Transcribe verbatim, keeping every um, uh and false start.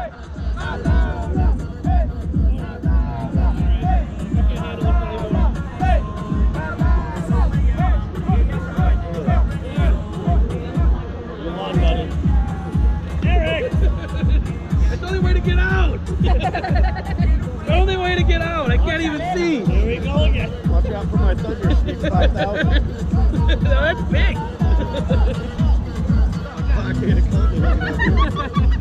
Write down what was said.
It's the only way to get out! The only way to get out! I can't even see! Here we go again. Watch out for my Thunder Sneak five thousand. That's big! I can't